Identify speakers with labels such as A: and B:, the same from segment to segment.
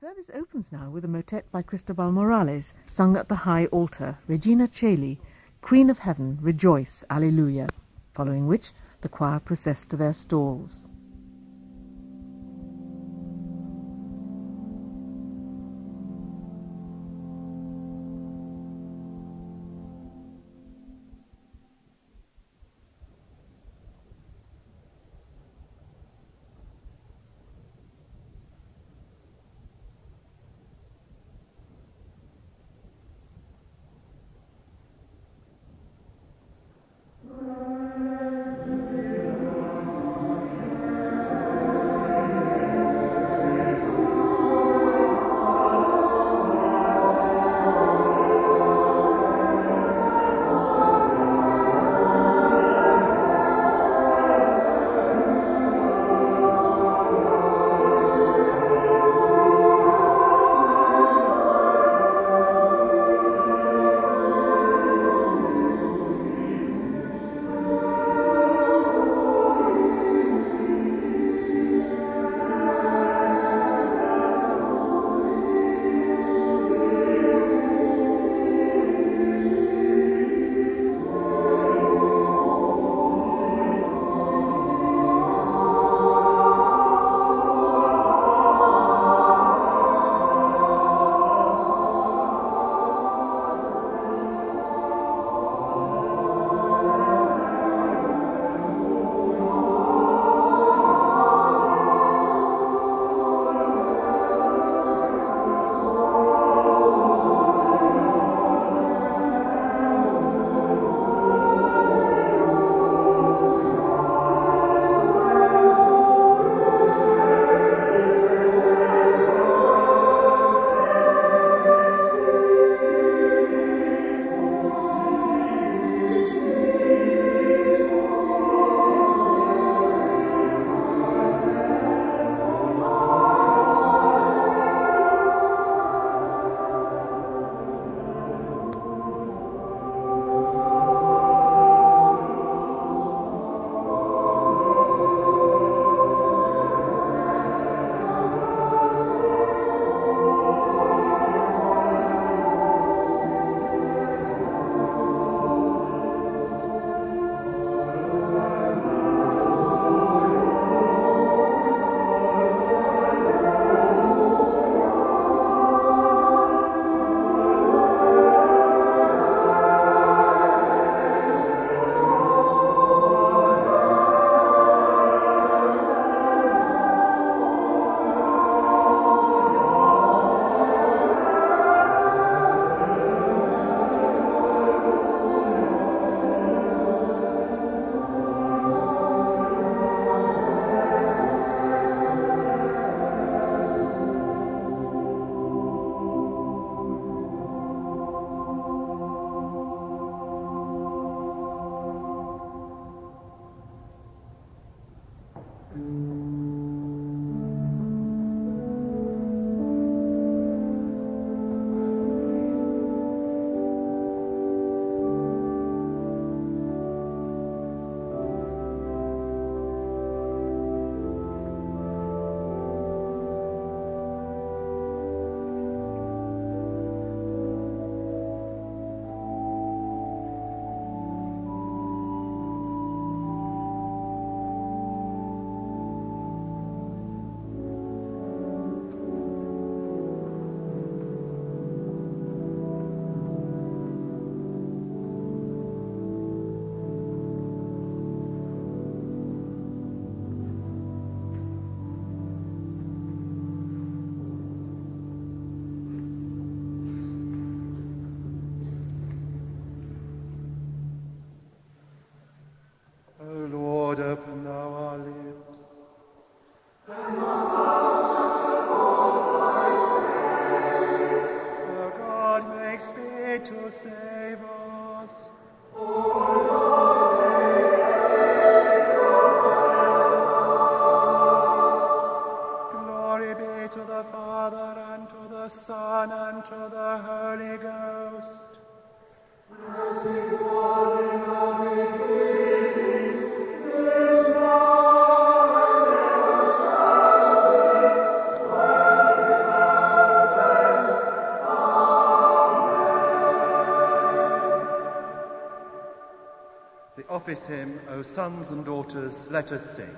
A: service opens now with a motet by Cristóbal Morales, sung at the high altar, Regina caeli, Queen of Heaven, rejoice, Alleluya, following which the choir process to their stalls.
B: To save us. Glory be to the Father, and to the Son, and to the Holy Ghost. As it was in the beginning, is now, and ever shall be, world without office hymn, O sons and daughters, let us sing.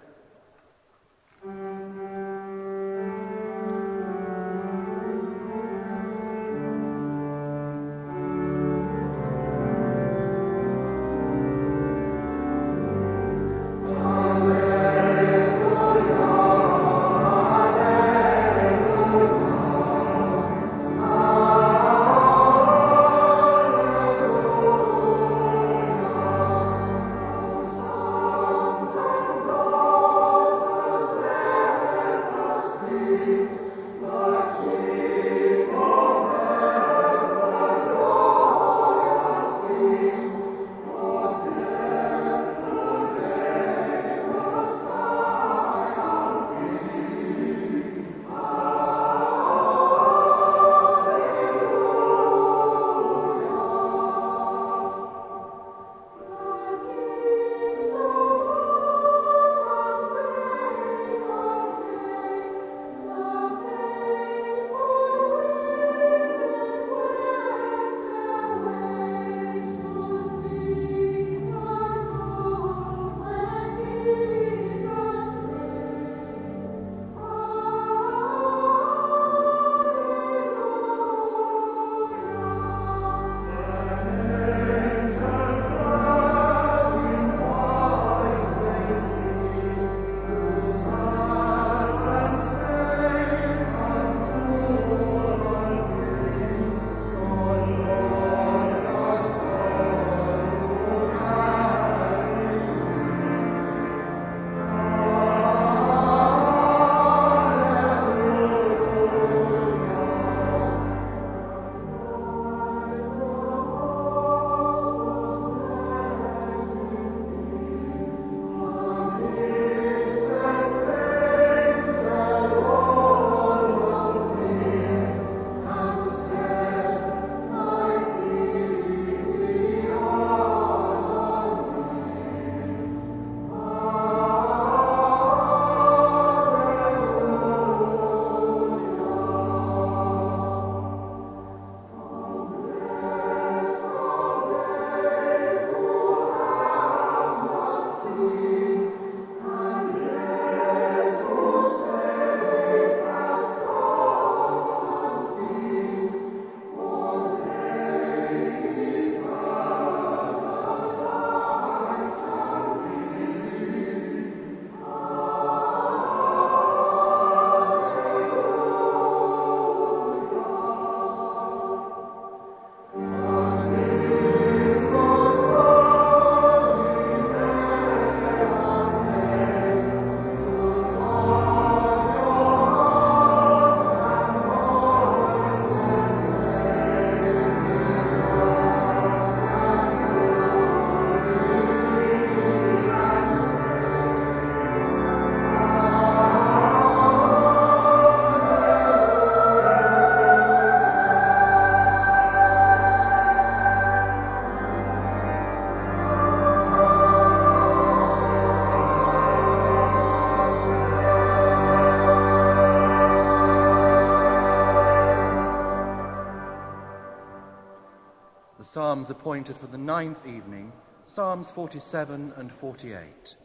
C: Psalms appointed for the 9th evening, Psalms 47 and 48.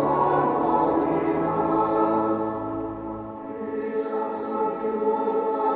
D: Thank you.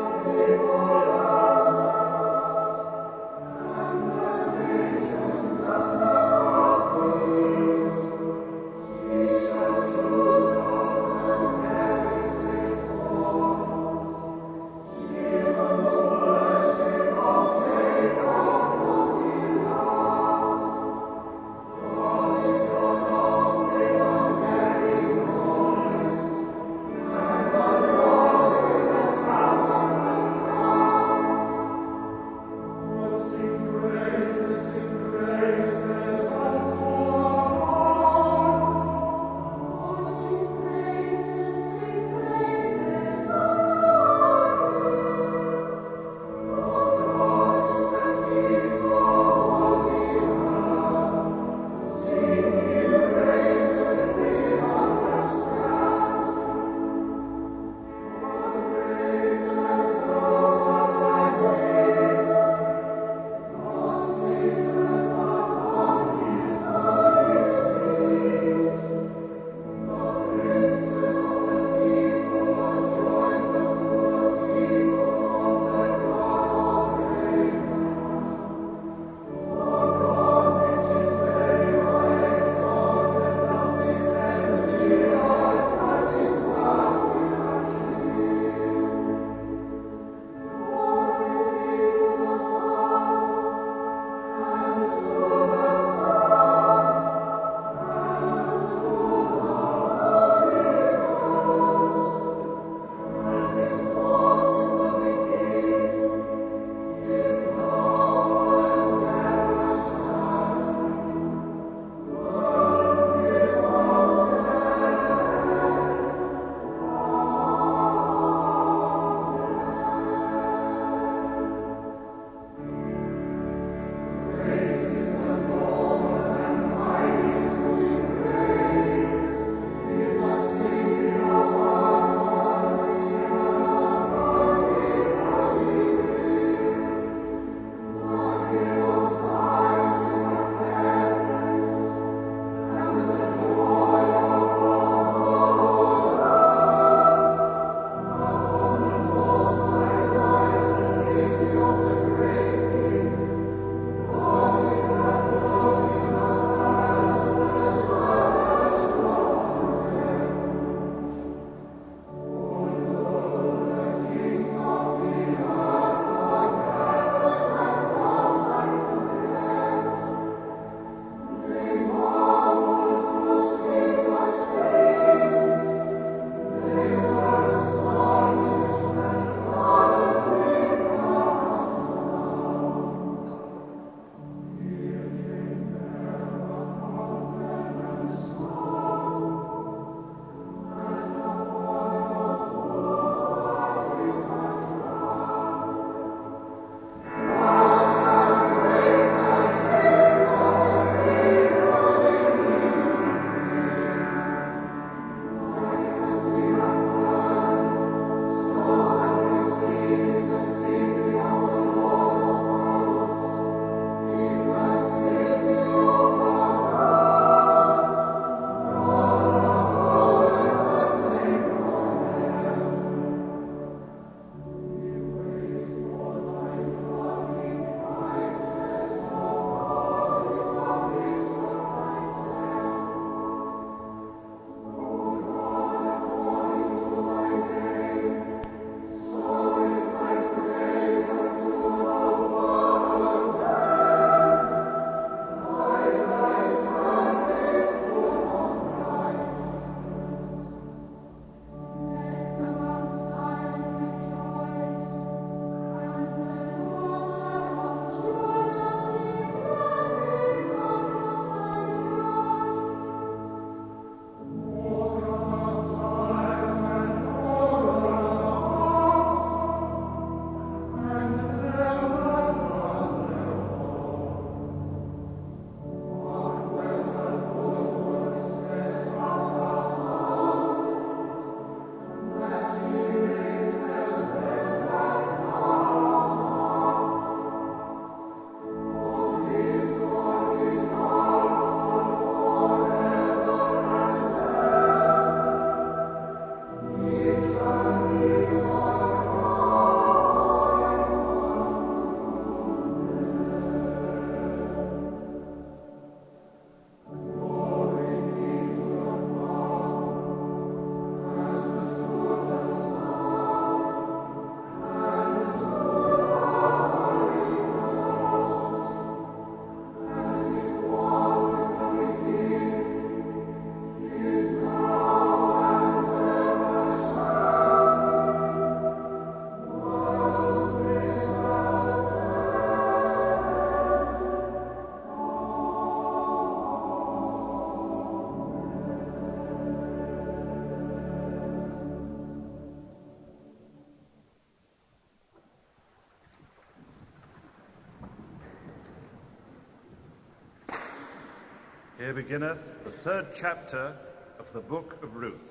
D: Here beginneth the 3rd chapter of the book of Ruth.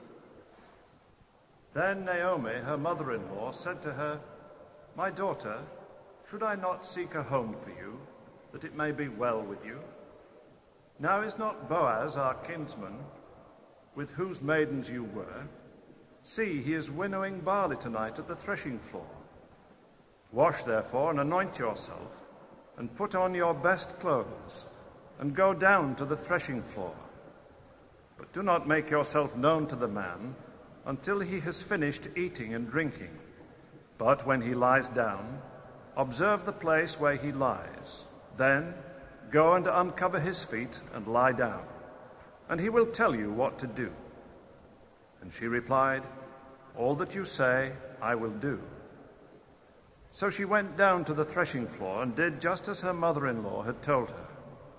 D: Then Naomi, her mother-in-law, said to her, My daughter, should I not seek a home for you, that it may be well with you? Now is not Boaz our kinsman, with whose maidens you were? See, he is winnowing barley tonight at the threshing floor. Wash therefore and anoint yourself, and put on your best clothes, and go down to the threshing floor. But do not make yourself known to the man until he has finished eating and drinking. But when he lies down, observe the place where he lies. Then go and uncover his feet and lie down, and he will tell you what to do. And she replied, All that you say, I will do. So she went down to the threshing floor and did just as her mother-in-law had told her.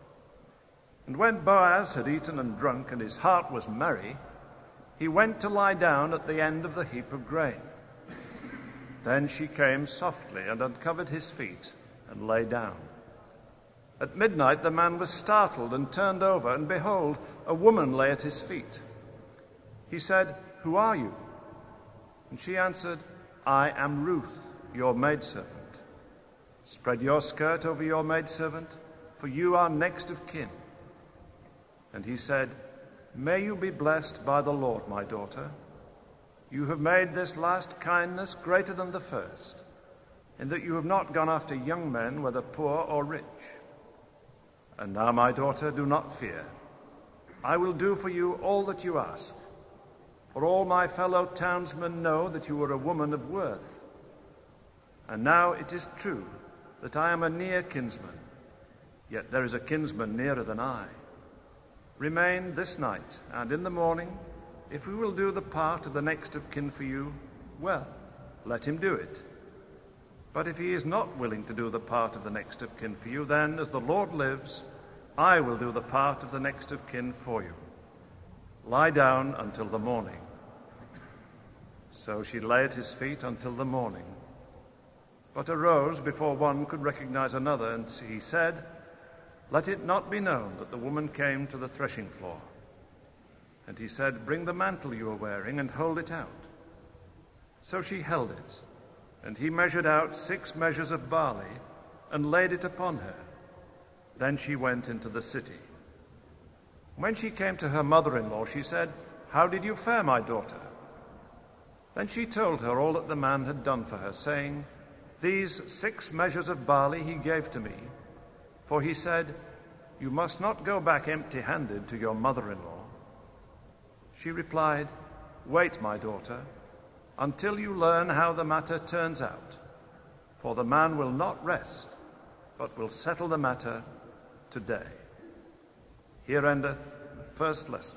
D: And when Boaz had eaten and drunk, and his heart was merry, he went to lie down at the end of the heap of grain. Then she came softly and uncovered his feet and lay down. At midnight the man was startled and turned over, and behold, a woman lay at his feet. He said, Who are you? And she answered, I am Ruth, your maidservant. Spread your skirt over your maidservant, for you are next of kin. And he said, May you be blessed by the Lord, my daughter. You have made this last kindness greater than the first, in that you have not gone after young men, whether poor or rich. And now, my daughter, do not fear. I will do for you all that you ask. For all my fellow townsmen know that you are a woman of worth. And now it is true that I am a near kinsman, yet there is a kinsman nearer than I. Remain this night, and in the morning, if we will do the part of the next of kin for you, well, let him do it. But if he is not willing to do the part of the next of kin for you, then, as the Lord lives, I will do the part of the next of kin for you. Lie down until the morning. So she lay at his feet until the morning, but arose before one could recognize another, and he said, Let it not be known that the woman came to the threshing floor. And he said, Bring the mantle you are wearing and hold it out. So she held it, and he measured out 6 measures of barley and laid it upon her. Then she went into the city. When she came to her mother-in-law, she said, How did you fare, my daughter? Then she told her all that the man had done for her, saying, These 6 measures of barley he gave to me, for he said, You must not go back empty-handed to your mother-in-law. She replied, Wait, my daughter, until you learn how the matter turns out, for the man will not rest, but will settle the matter today. Here endeth the first lesson.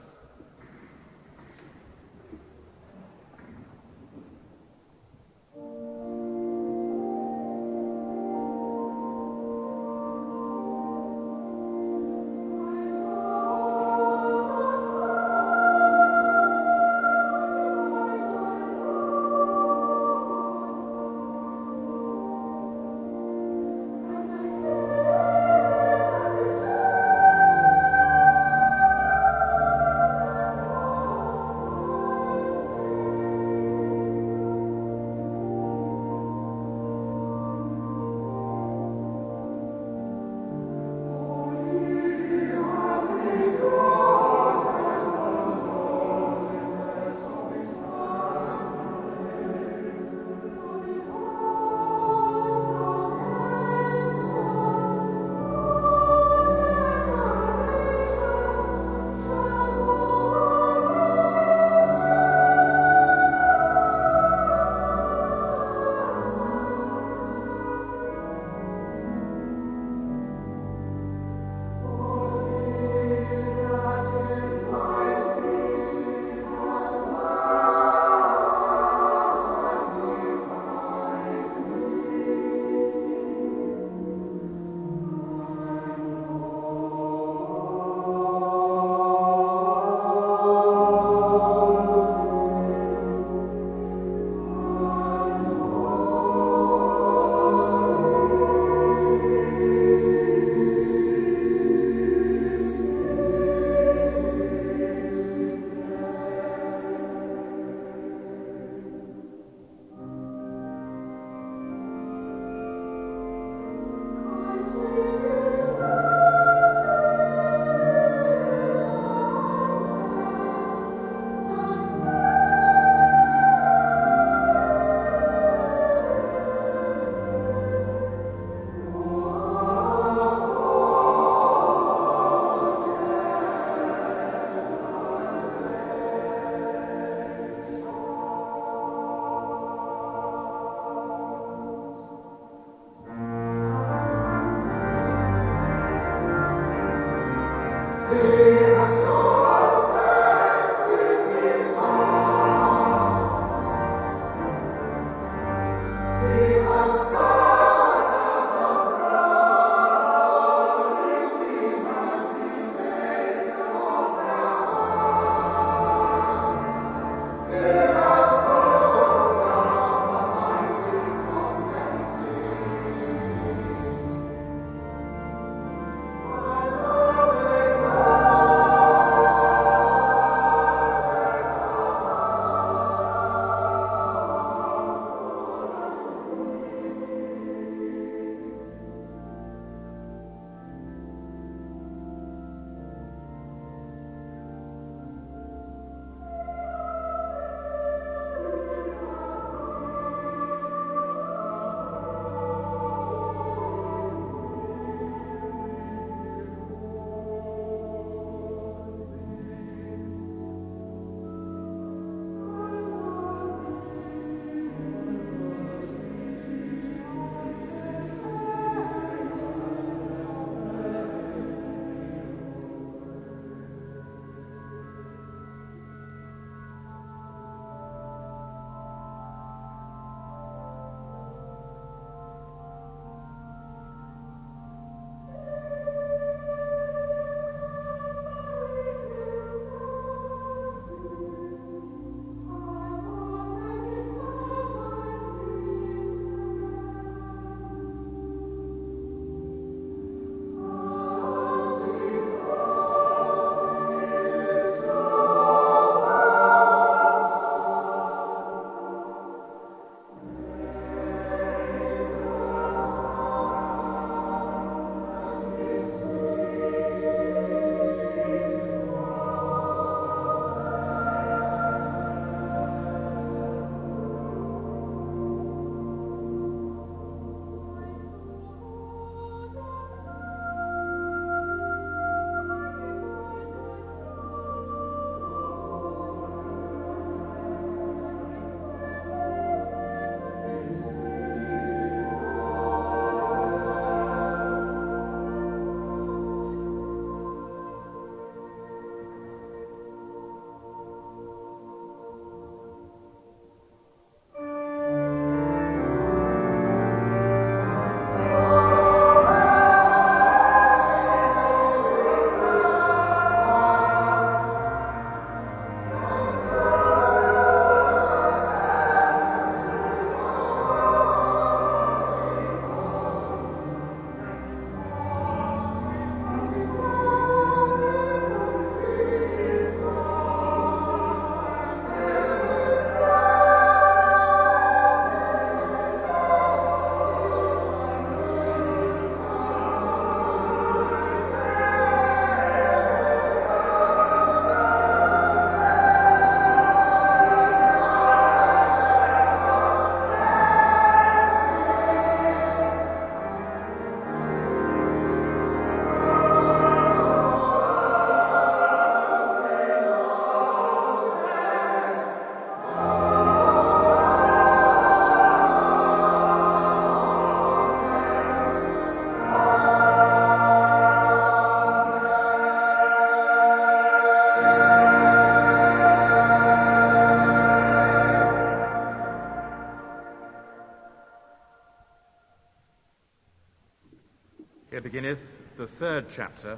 E: beginneth the third chapter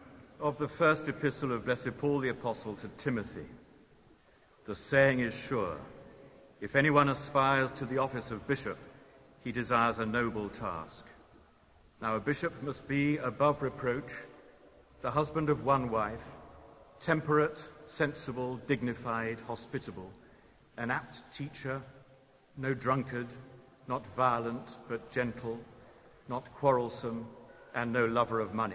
E: of the first epistle of Blessed Paul the Apostle to Timothy. The saying is sure, if anyone aspires to the office of bishop, he desires a noble task. Now a bishop must be above reproach, the husband of one wife, temperate, sensible, dignified, hospitable, an apt teacher, no drunkard, not violent, but gentle, not quarrelsome, and no lover of money.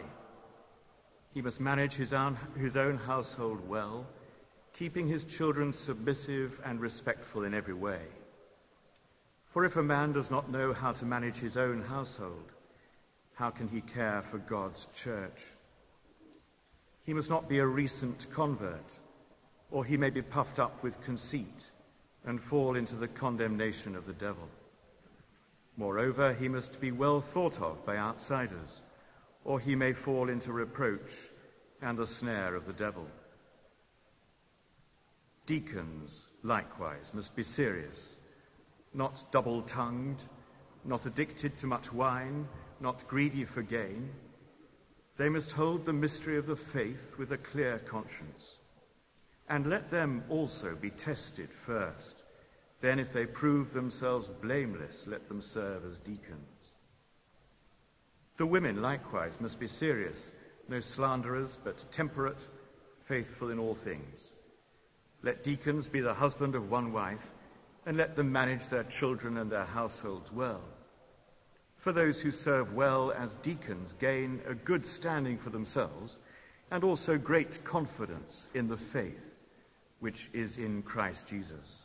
E: He must manage his own household well, keeping his children submissive and respectful in every way. For if a man does not know how to manage his own household, how can he care for God's church? He must not be a recent convert, or he may be puffed up with conceit and fall into the condemnation of the devil. Moreover, he must be well thought of by outsiders, or he may fall into reproach, and the snare of the devil. Deacons, likewise, must be serious, not double-tongued, not addicted to much wine, not greedy for gain. They must hold the mystery of the faith with a clear conscience. And let them also be tested first. Then, if they prove themselves blameless, let them serve as deacons. The women, likewise, must be serious, no slanderers, but temperate, faithful in all things. Let deacons be the husband of one wife, and let them manage their children and their households well. For those who serve well as deacons gain a good standing for themselves, and also great confidence in the faith which is in Christ Jesus.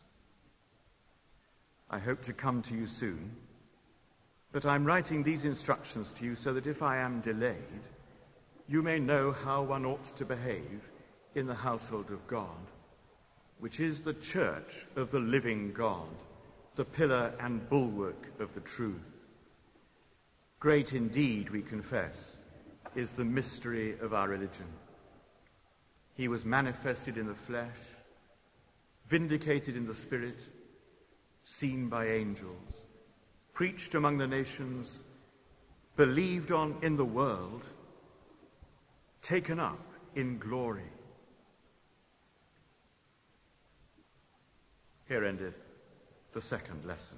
E: I hope to come to you soon, but I'm writing these instructions to you so that if I am delayed, you may know how one ought to behave in the household of God, which is the church of the living God, the pillar and bulwark of the truth. Great indeed, we confess, is the mystery of our religion. He was manifested in the flesh, vindicated in the Spirit, seen by angels, preached among the nations, believed on in the world, taken up in glory. Here endeth the second lesson.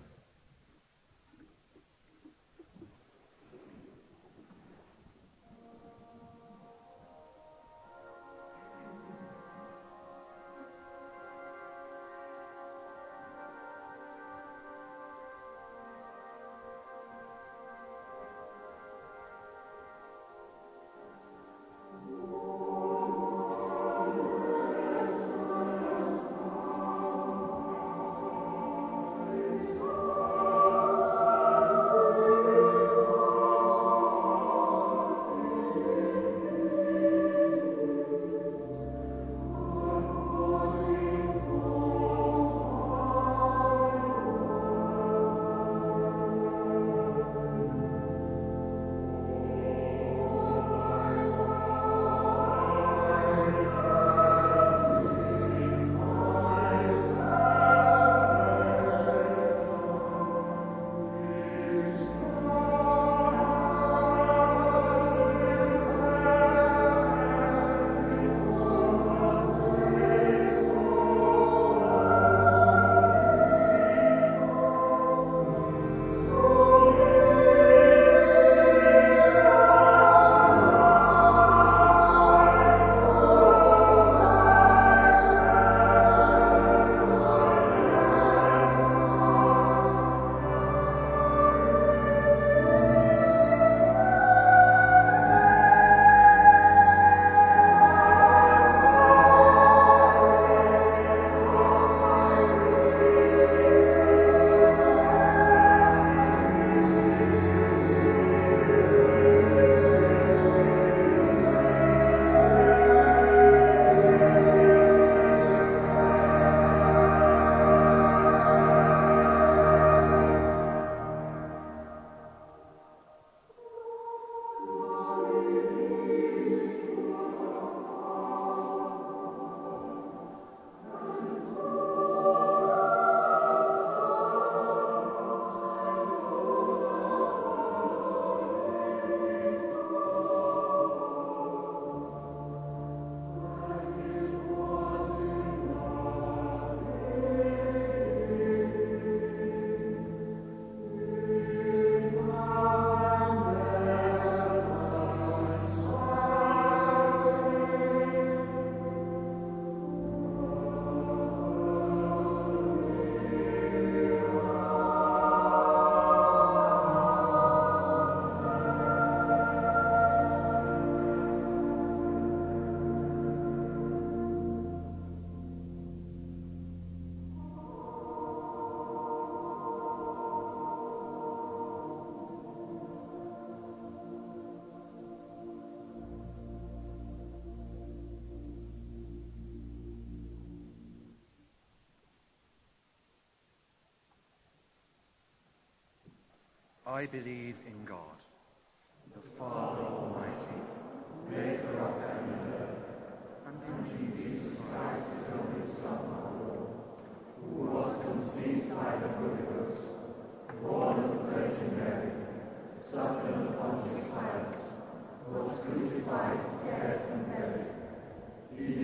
C: I believe in God, the Father Almighty, maker of heaven and earth,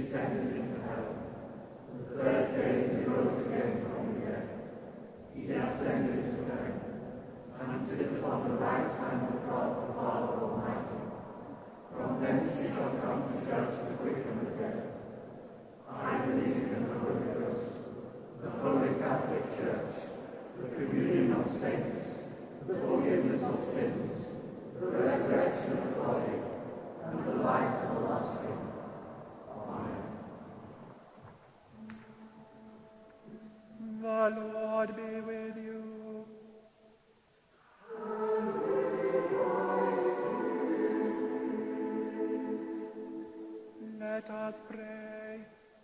B: descended into heaven. The third day he rose again from the dead. He ascended into heaven, and sitteth on the right hand of God the Father Almighty. From thence he shall come to judge the quick and the dead. I believe in the Holy Ghost, the Holy Catholic Church, the communion of saints, the forgiveness of sins, the resurrection of the body, and the life everlasting. Amen.
C: The Lord be with you.
B: And with thy spirit.
C: Let us pray.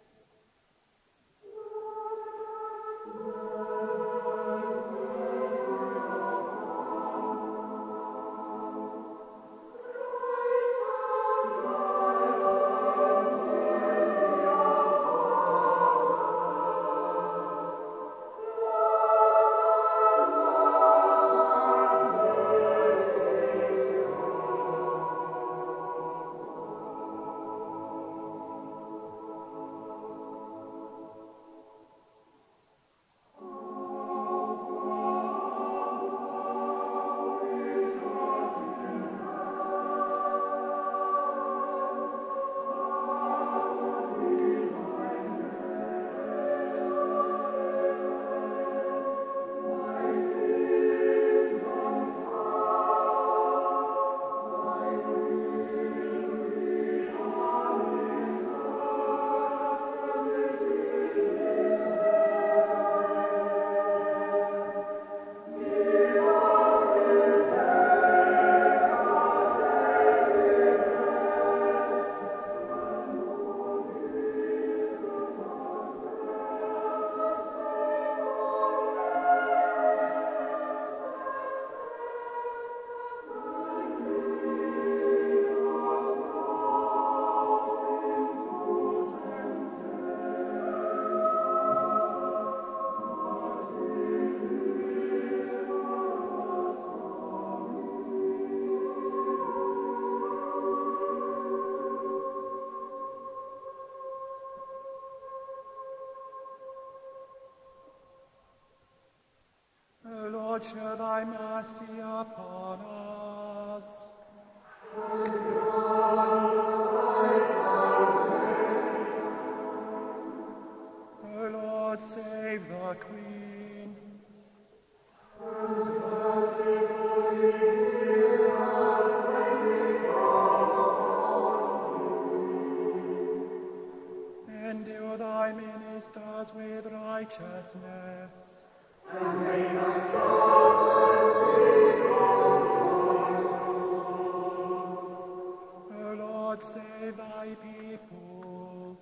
C: Lord, show thy mercy upon us. O Lord, save the Queen. Endue thy ministers with righteousness.
B: And may thy children be
C: O Lord, save thy people.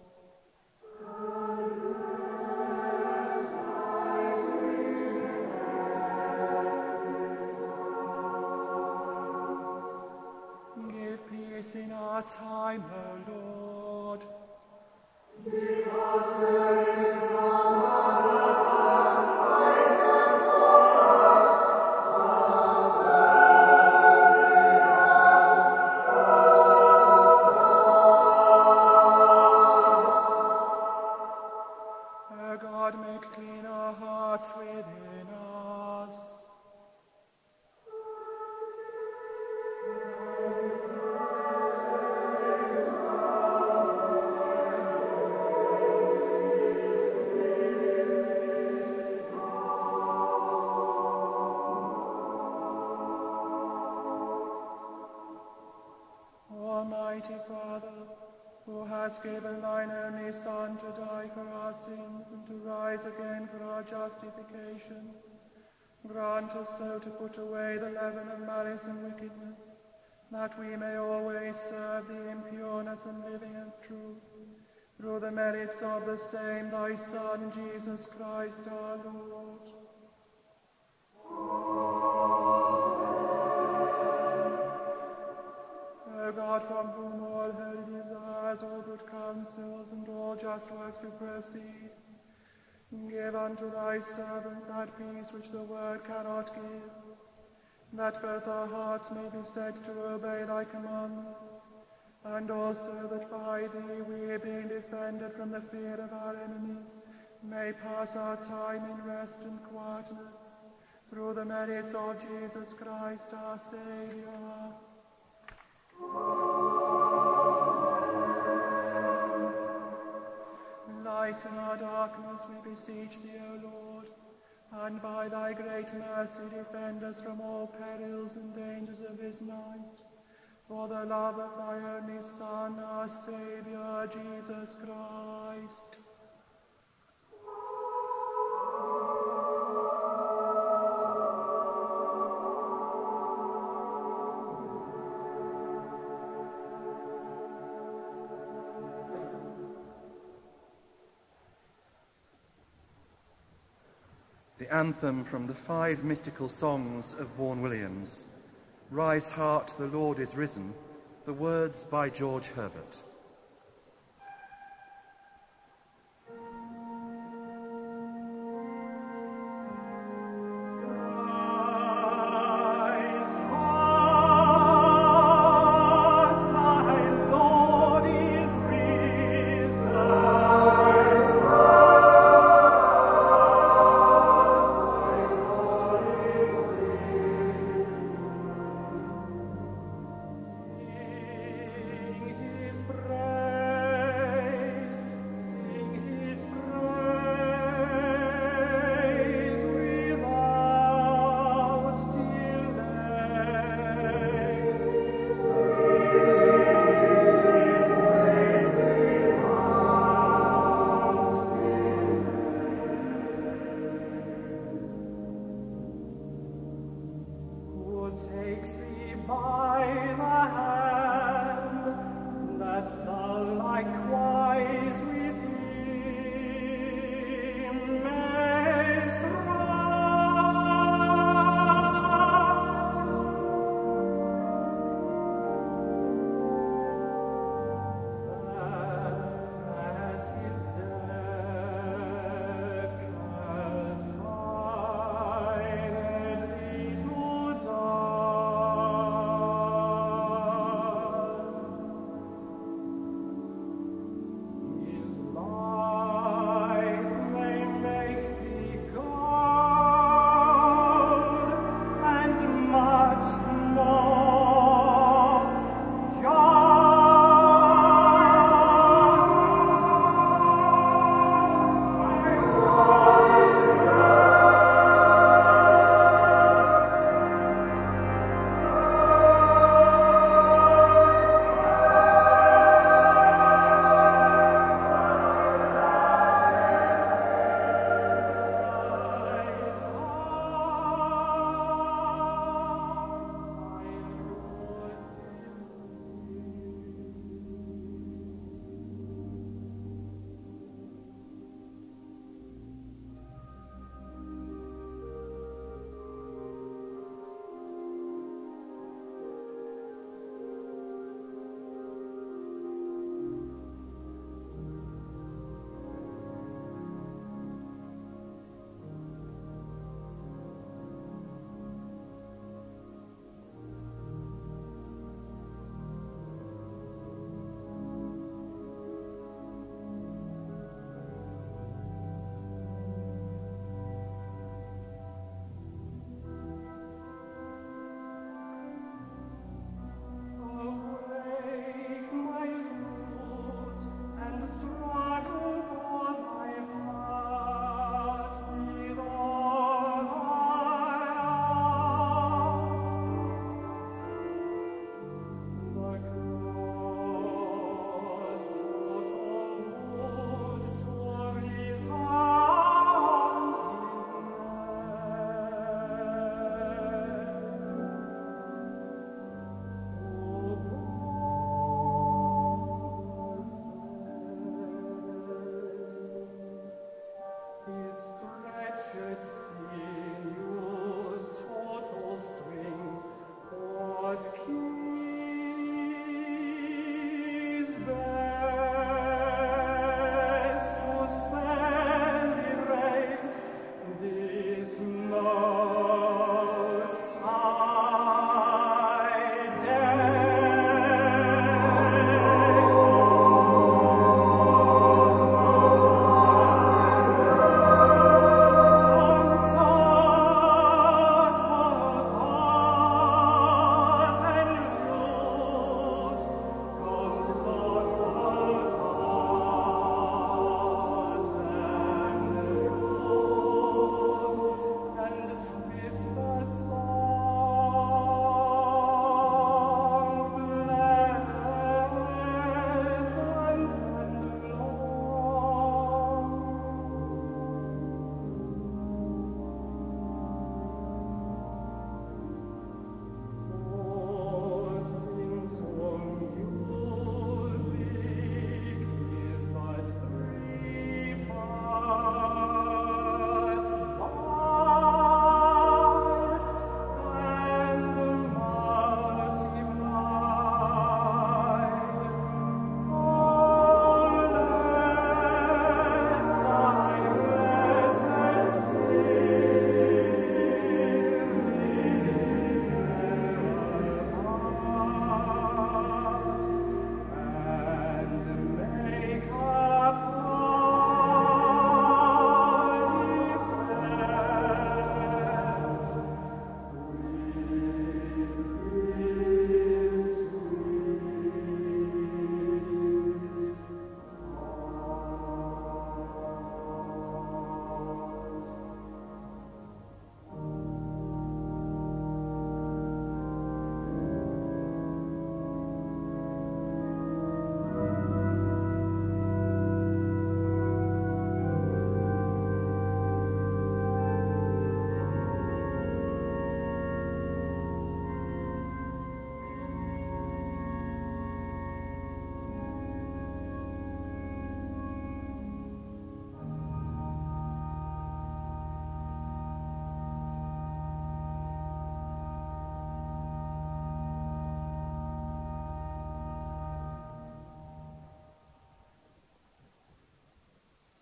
C: Give peace in our time, O Lord.
B: because there is no
C: O God, make clean our hearts within us. Almighty Father, who hast given thine only Son to die for our sins and to rise again for our justification, grant us so to put away the leaven of malice and wickedness, that we may always serve thee in pureness and living and truth, through the merits of the same thy Son, Jesus Christ our Lord. O God, from whom all holy desires, all good counsels, and all just works do proceed, give unto thy servants that peace which the word cannot give, that both our hearts may be set to obey thy commandments, and also that by thee we, being defended from the fear of our enemies, may pass our time in rest and quietness, through the merits of Jesus Christ our Saviour. Lighten our darkness, we beseech thee, O Lord, and by thy great mercy defend us from all perils and dangers of this night, for the love of thy only Son, our Saviour, Jesus Christ.
F: The anthem from the 5 mystical songs of Vaughan Williams, Rise Heart, the Lord is Risen, the words by George Herbert.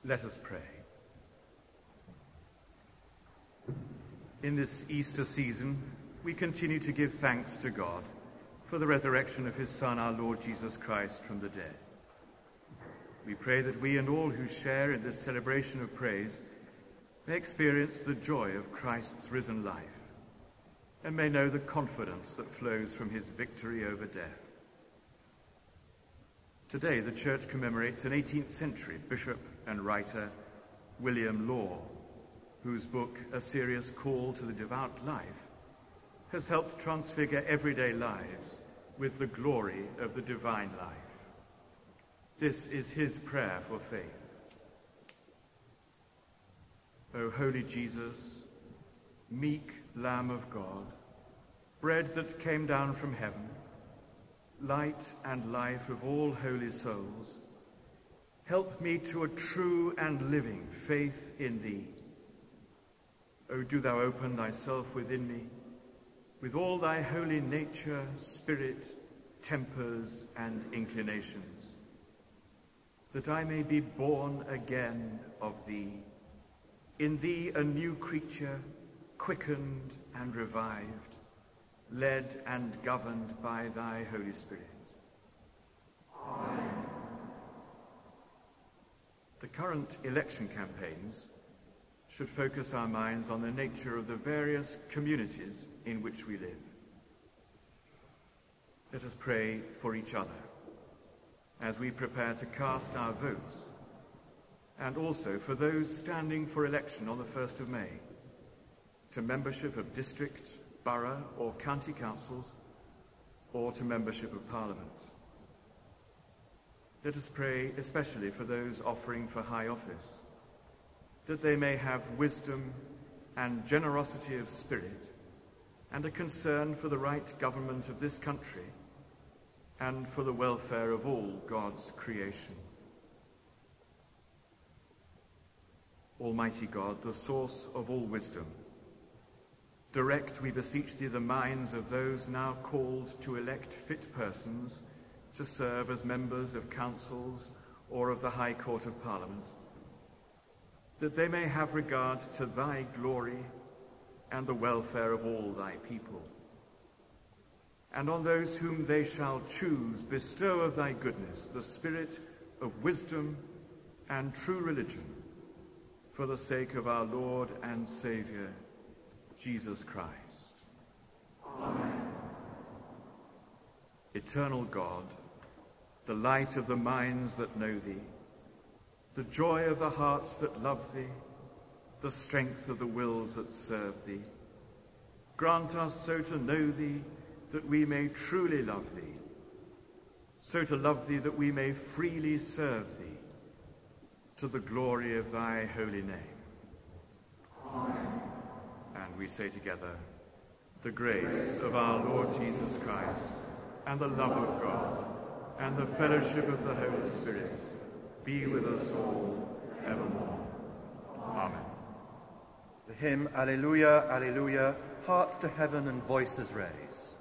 E: Let us pray. In this Easter season, we continue to give thanks to God for the resurrection of his Son, our Lord Jesus Christ, from the dead. We pray that we and all who share in this celebration of praise may experience the joy of Christ's risen life and may know the confidence that flows from his victory over death. Today, the Church commemorates an 18th century bishop and writer, William Law, whose book, A Serious Call to the Devout Life, has helped transfigure everyday lives with the glory of the divine life. This is his prayer for faith. O holy Jesus, meek Lamb of God, bread that came down from heaven, light and life of all holy souls, help me to a true and living faith in thee. O do thou open thyself within me, with all thy holy nature, spirit, tempers, and inclinations, that I may be born again of thee, in thee a new creature, quickened and revived, led and governed by thy Holy Spirit. Amen. The current election campaigns should focus our minds on the nature of the various communities in which we live. Let us pray for each other as we prepare to cast our votes, and also for those standing for election on the 1st of May, to membership of district, borough or county councils, or to membership of Parliament. Let us pray especially for those offering for high office, that they may have wisdom and generosity of spirit, and a concern for the right government of this country, and for the welfare of all God's creation. Almighty God, the source of all wisdom, direct, we beseech thee, the minds of those now called to elect fit persons to serve as members of councils or of the High Court of Parliament, that they may have regard to thy glory and the welfare of all thy people. And on those whom they shall choose, bestow of thy goodness the spirit of wisdom and true religion, for the sake of our Lord and Saviour, Jesus Christ. Amen. Eternal God, the light of the minds that know thee, the joy of the hearts that love thee, the strength of the wills that serve thee, grant us so to know thee that we may truly love thee, so to love thee that we may freely serve thee, to the glory of thy holy name. Amen. And we say together, the grace of our Lord Jesus Christ, and the love of God, and the fellowship of the Holy Spirit, be with us all evermore. Amen.
F: The hymn, Alleluya, Alleluya, hearts to heaven and voices raise.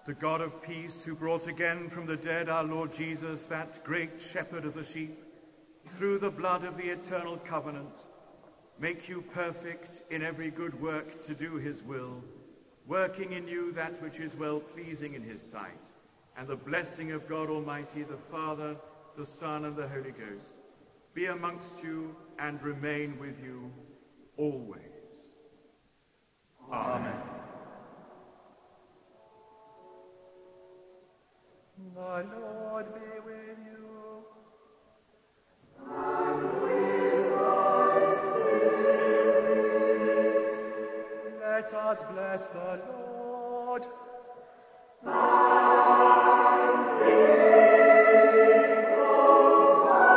G: The God of peace, who brought again from the dead our Lord Jesus, that great shepherd of the sheep, through the blood of the eternal covenant, make you perfect in every good work to do his will, working in you that which is well-pleasing in his sight, and the blessing of God Almighty, the Father, the Son, and the Holy Ghost, be amongst you and remain with you always. Amen.
C: The Lord be with you.
B: And with thy spirit.
C: Let us bless the Lord.
B: Thanks be to God.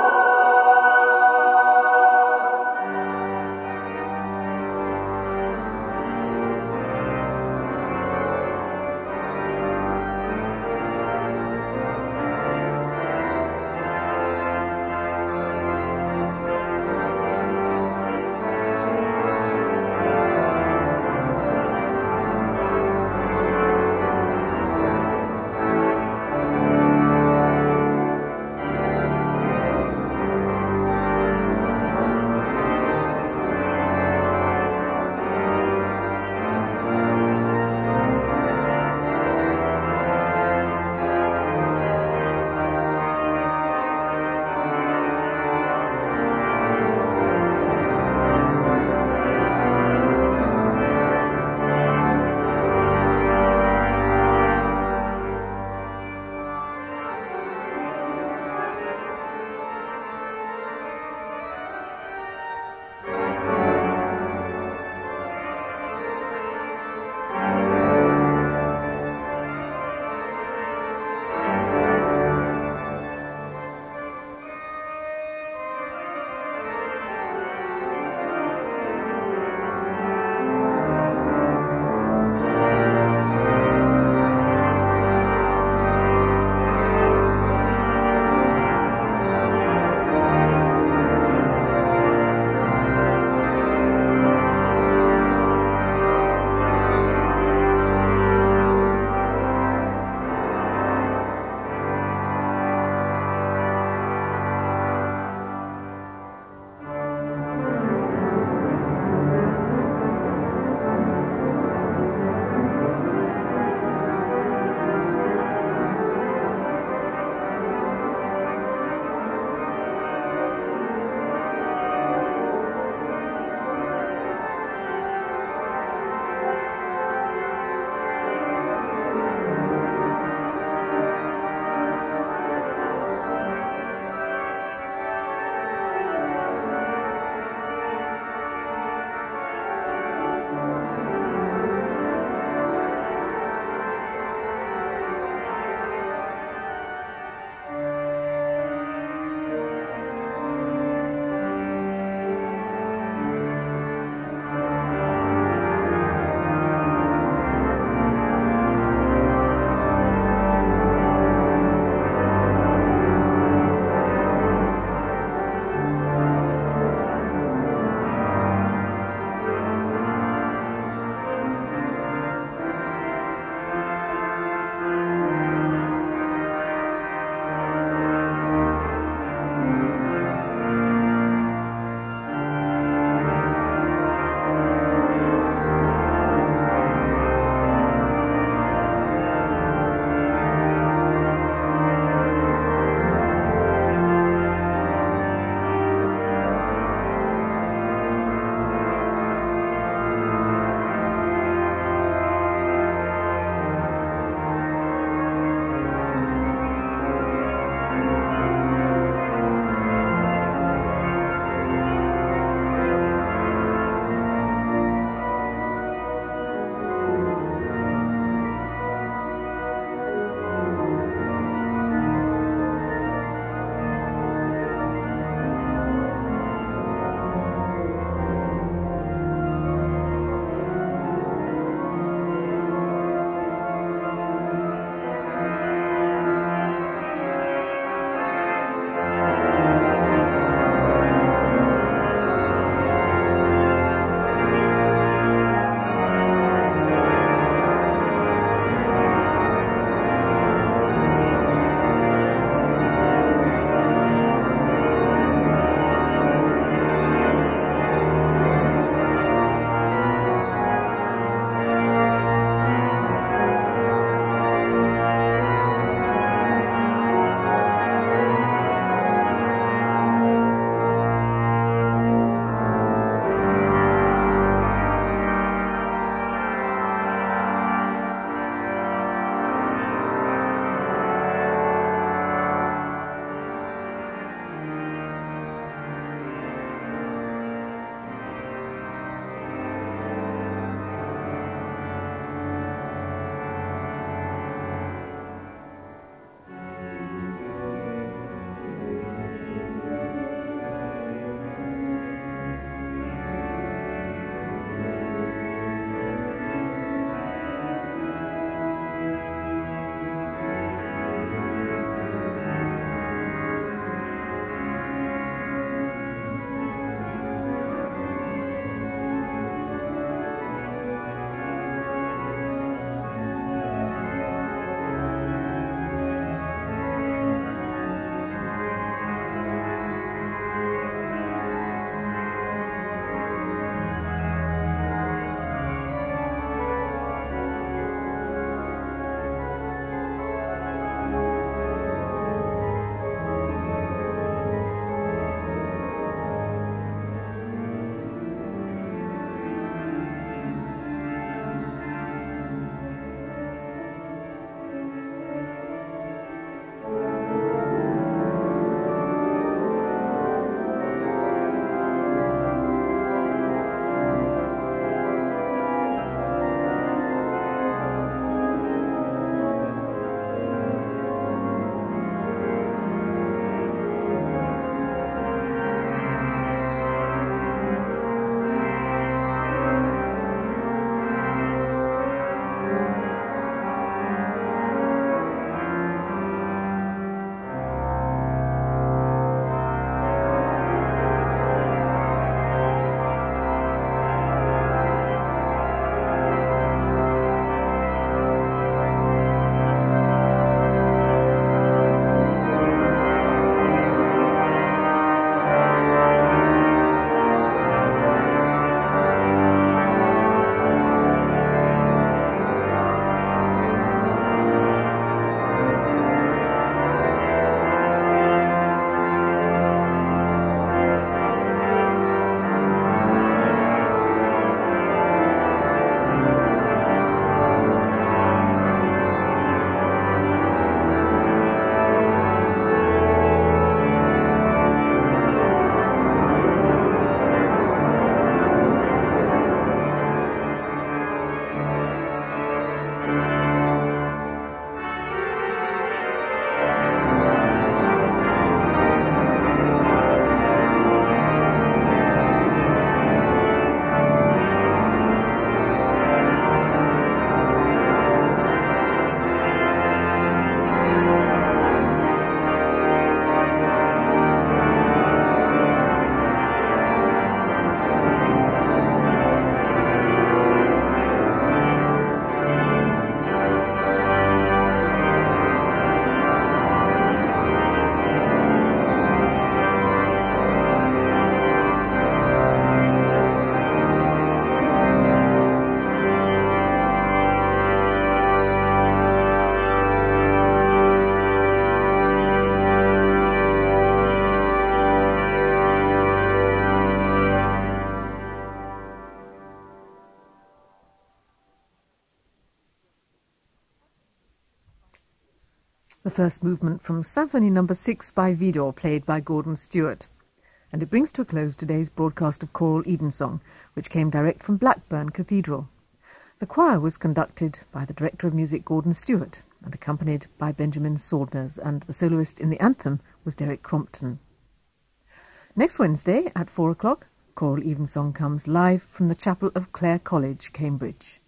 A: the first movement from Symphony No. 6 by Widor, played by Gordon Stewart. And it brings to a close today's broadcast of choral Evensong, which came direct from Blackburn Cathedral. The choir was conducted by the Director of Music, Gordon Stewart, and accompanied by Benjamin Swordners, and the soloist in the anthem was Derek Crompton. Next Wednesday at 4 o'clock, choral Evensong comes live from the chapel of Clare College, Cambridge.